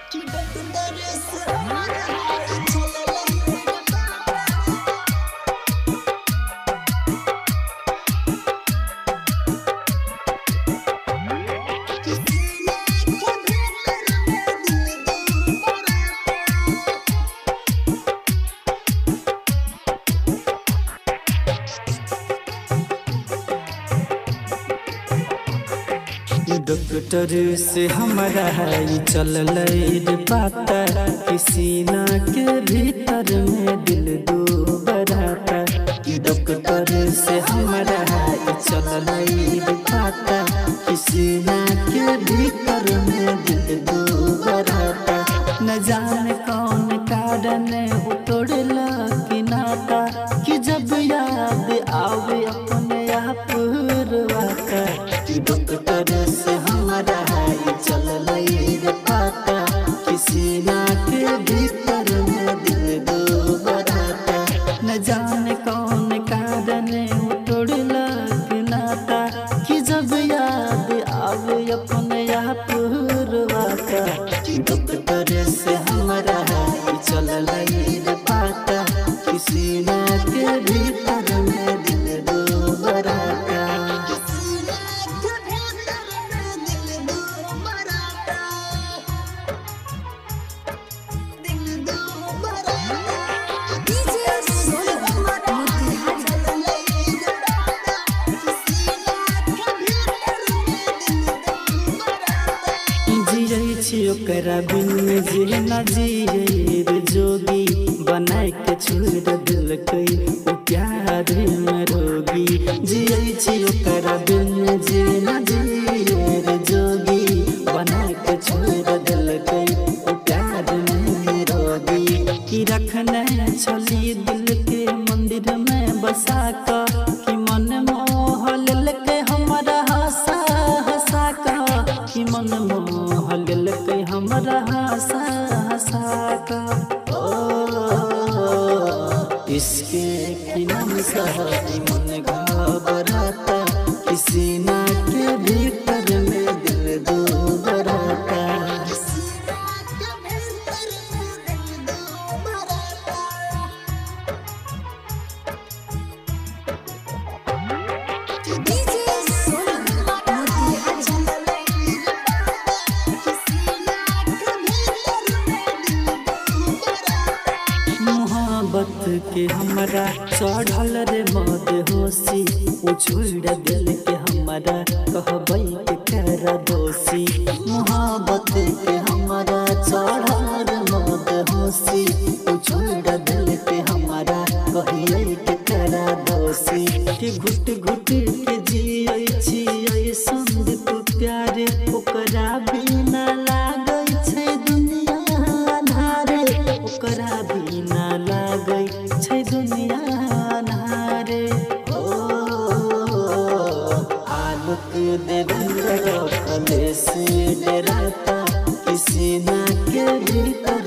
Doctor से हमारा है चल रे पाता किसी ना के भीतर में दिल दो बराता। डॉक्टर से हमारा है चल रे पाता किसी ना के भीतर में दिल दो बराता। न जाने कौन कारण तोड़ला कि नाता कि जब याद आवे अपने आप रुवाता। डॉक्टर से हमारा है चल रे पाता किसी ना के भीतर में दिल दो बराता। न जाने कौन कारण तोड़ला कि नाता कि जब याद आवे अपने आप रुवाता। डॉक्टर से हमारा है चल रे पाता किसी ना के भीतर में दिल दो बराता। ओकरा बिन जे न जिए रे जोगी बनाए के छोड़ दिल कई ओ प्यार में रोगी। जिए छी ओकरा बिन जे न जिए रे जोगी बनाए के छोड़ दिल कई ओ प्यार में रोगी। कि रखने छली दिल के मंदिर में बसा का कि मन मोह लेके हमारा हंसा हंसा का कि मन मोह लेके हमारा हंसा हंसा का। इसके कि नाम सहाय मन घबराता किसी ना के भीतर में दिल दो बराता। मोहब्बत के हमारा चढ़ल रे मद होशी ओ छोड़ दिल के हमारा कहबै के करा दोषी। मोहब्बत के हमारा चढ़ल रे मद होशी ओ छोड़ दिल के हमारा कहिए के करा दोषी। कि घुट घुट के जियै छी ऐसन तू प्यार ओकरा बिना लागै छै दुनिया अन्हारे। ओकरा बिना लागै छै दुनिया अन्हारे। आलोक देवेंद्र कले से डराता किसी ना के भीतर